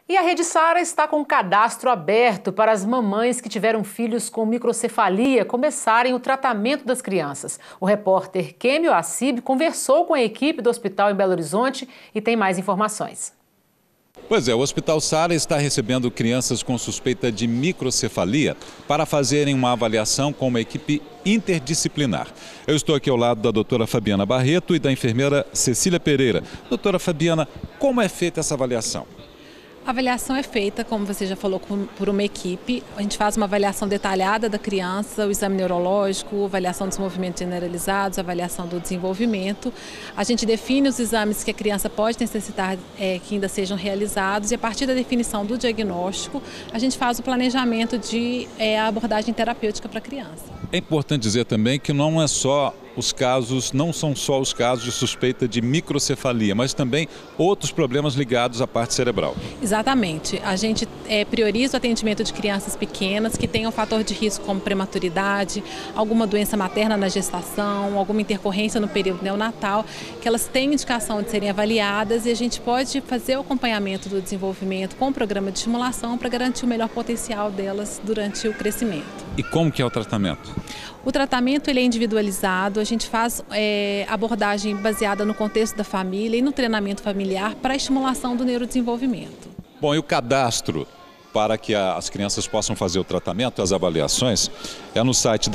E a Rede Sara está com um cadastro aberto para as mamães que tiveram filhos com microcefalia começarem o tratamento das crianças. O repórter Kêmio Assib conversou com a equipe do hospital em Belo Horizonte e tem mais informações. Pois é, o Hospital Sara está recebendo crianças com suspeita de microcefalia para fazerem uma avaliação com uma equipe interdisciplinar. Eu estou aqui ao lado da doutora Fabiana Barreto e da enfermeira Cecília Pereira. Doutora Fabiana, como é feita essa avaliação? A avaliação é feita, como você já falou, por uma equipe. A gente faz uma avaliação detalhada da criança, o exame neurológico, avaliação dos movimentos generalizados, avaliação do desenvolvimento. A gente define os exames que a criança pode necessitar que ainda sejam realizados e a partir da definição do diagnóstico, a gente faz o planejamento de abordagem terapêutica para a criança. É importante dizer também que não são só os casos de suspeita de microcefalia, mas também outros problemas ligados à parte cerebral. Exatamente. A gente prioriza o atendimento de crianças pequenas que tenham fator de risco como prematuridade, alguma doença materna na gestação, alguma intercorrência no período neonatal, que elas têm indicação de serem avaliadas e a gente pode fazer o acompanhamento do desenvolvimento com o programa de estimulação para garantir o melhor potencial delas durante o crescimento. E como que é o tratamento? O tratamento ele é individualizado, a gente faz abordagem baseada no contexto da família e no treinamento familiar para a estimulação do neurodesenvolvimento. Bom, e o cadastro para que as crianças possam fazer o tratamento, as avaliações, é no site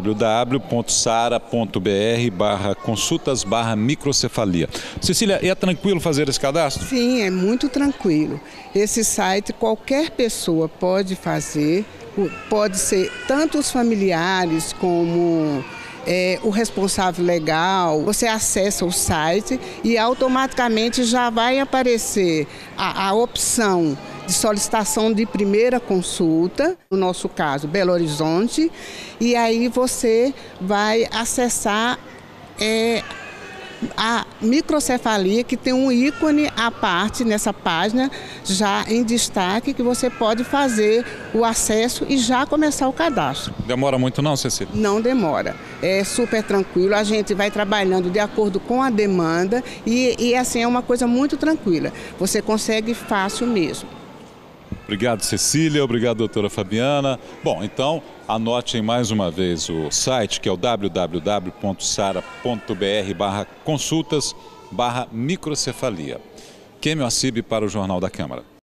www.sara.br/consultas/microcefalia. Cecília, é tranquilo fazer esse cadastro? Sim, é muito tranquilo. Esse site qualquer pessoa pode fazer. Pode ser tanto os familiares como o responsável legal. Você acessa o site e automaticamente já vai aparecer a opção de solicitação de primeira consulta, no nosso caso Belo Horizonte, e aí você vai acessar a microcefalia, que tem um ícone à parte nessa página, já em destaque, que você pode fazer o acesso e já começar o cadastro. Demora muito não, Cecília? Não demora, é super tranquilo, a gente vai trabalhando de acordo com a demanda e assim é uma coisa muito tranquila, você consegue fácil mesmo. Obrigado, Cecília. Obrigado, doutora Fabiana. Bom, então, anotem mais uma vez o site, que é o www.sara.br/consultas/microcefalia. Kêmio Assib para o Jornal da Câmara.